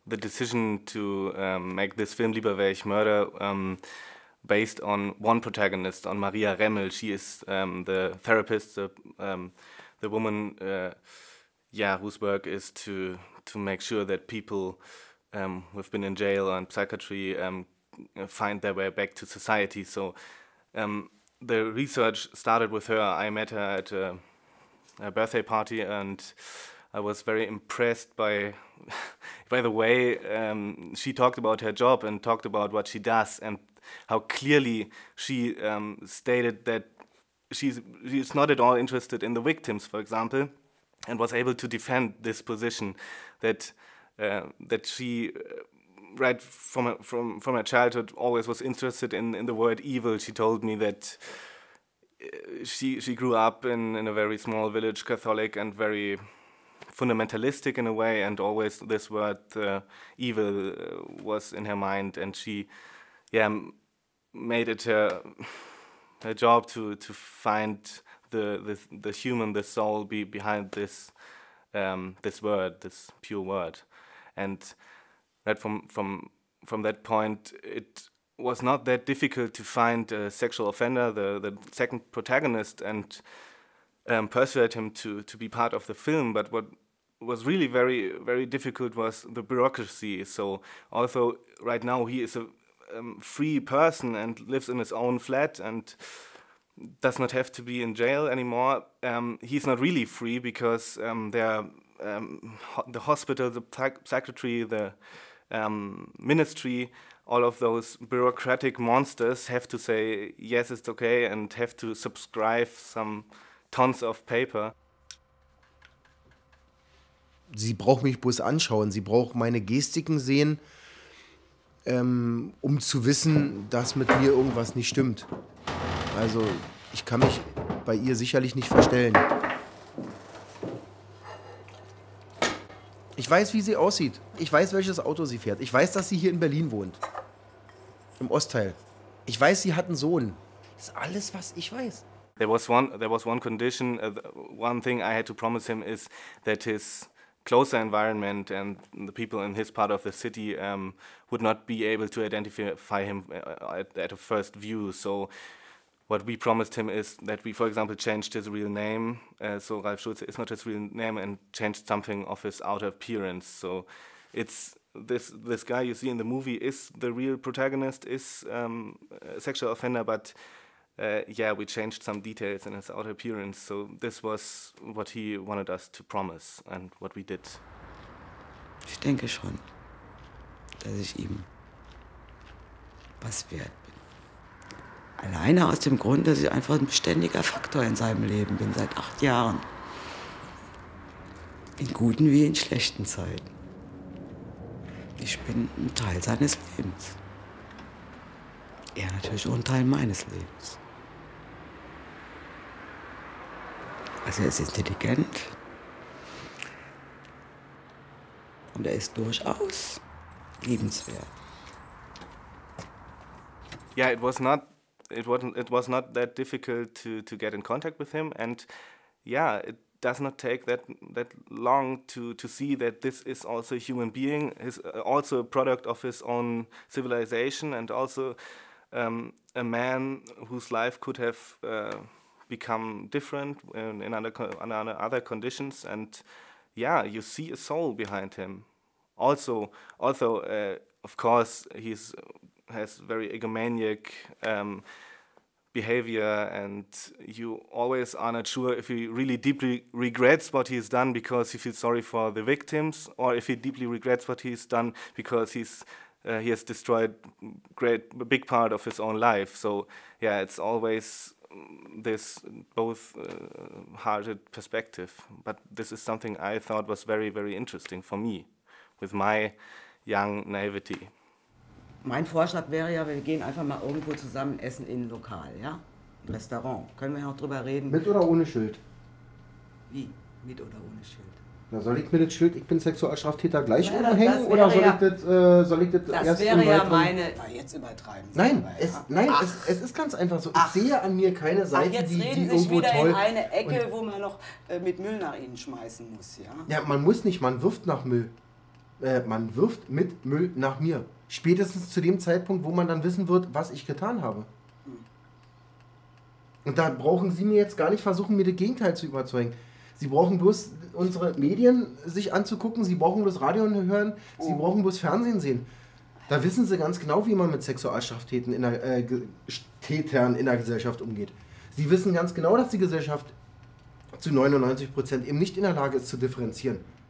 the decision to make this film Lieber wäre ich Mörder based on one protagonist, on Maria Remmel. She is the therapist, the woman, whose work is to make sure that people who've been in jail or in psychiatry find their way back to society. So the research started with her. I met her at a birthday party, and I was very impressed by the way she talked about her job and talked about what she does, and how clearly she stated that she's not at all interested in the victims, for example, and was able to defend this position that she right from her childhood always was interested in the word evil. She told me that she grew up in a very small village, Catholic, and very fundamentalistic in a way, and always this word evil was in her mind, and she made it her job to find the human, the soul behind this this word, this pure word. And right from that point, it was not that difficult to find a sexual offender, the second protagonist, and persuade him to be part of the film. But what was really very, very difficult was the bureaucracy. So although right now he is a free person and lives in his own flat and does not have to be in jail anymore, he's not really free, because the hospital, the psychiatry, the ministry, all of those bureaucratic monsters have to say, yes, it's okay, and have to subscribe some tons of paper. Sie braucht mich bloß anschauen, sie braucht meine Gestiken sehen, um zu wissen, dass mit mir irgendwas nicht stimmt. Also ich kann mich bei ihr sicherlich nicht verstellen. Ich weiß, wie sie aussieht. Ich weiß, welches Auto sie fährt. Ich weiß, dass sie hier in Berlin wohnt. Im Ostteil. Ich weiß, sie hat einen Sohn. Das ist alles, was ich weiß. There was one condition, one thing I had to promise him is that his closer environment and the people in his part of the city would not be able to identify him at a first view. So what we promised him is that we, for example, changed his real name. So Ralf Schulze is not his real name, and changed something of his outer appearance. So it's this guy you see in the movie is the real protagonist, is a sexual offender, but we changed some details in his outer appearance. So this was what he wanted us to promise and what we did. Ich denke schon, dass ich ihm was wert bin. Alleine aus dem Grund, dass ich einfach ein beständiger Faktor in seinem Leben bin, seit 8 Jahren. In guten wie in schlechten Zeiten. Ich bin ein Teil seines Lebens. Er natürlich auch ein Teil meines Lebens. Also er ist intelligent. Und er ist durchaus liebenswert. Yeah, it was not that difficult to get in contact with him, and it does not take that long to see that this is also a human being, is also a product of his own civilization, and also a man whose life could have become different in other conditions, and you see a soul behind him. Also, of course, has very egomaniac behavior, and you always are not sure if he really deeply regrets what he's done because he feels sorry for the victims, or if he deeply regrets what he's done because he has destroyed a big part of his own life. So it's always this both-hearted perspective. But this is something I thought was very, very interesting for me with my young naivety. Mein Vorschlag wäre ja, wir gehen einfach mal irgendwo zusammen essen in ein Lokal, ja? Ein Restaurant. Können wir noch drüber reden? Mit oder ohne Schild? Wie? Mit oder ohne Schild? Na, soll ich mir das Schild, ich bin Sexualstraftäter, gleich umhängen? Oder soll ich das das erst wäre im ja weiteren... meine... Na, jetzt übertreiben Sie Nein, aber, es ist ganz einfach so. Ich sehe an mir keine Seiten, jetzt die reden Sie sich irgendwo wieder toll... in eine Ecke, wo man noch mit Müll nach Ihnen schmeißen muss, ja? Ja, man muss nicht, man wirft nach Müll. Man wirft mit Müll nach mir. Spätestens zu dem Zeitpunkt, wo man dann wissen wird, was ich getan habe. Und da brauchen Sie mir jetzt gar nicht versuchen, mir das Gegenteil zu überzeugen. Sie brauchen bloß unsere Medien sich anzugucken, Sie brauchen bloß Radio hören, Sie brauchen bloß Fernsehen sehen. Da wissen Sie ganz genau, wie man mit Sexualstraftätern Tätern in der Gesellschaft umgeht. Sie wissen ganz genau, dass die Gesellschaft zu 99% eben nicht in der Lage ist zu differenzieren.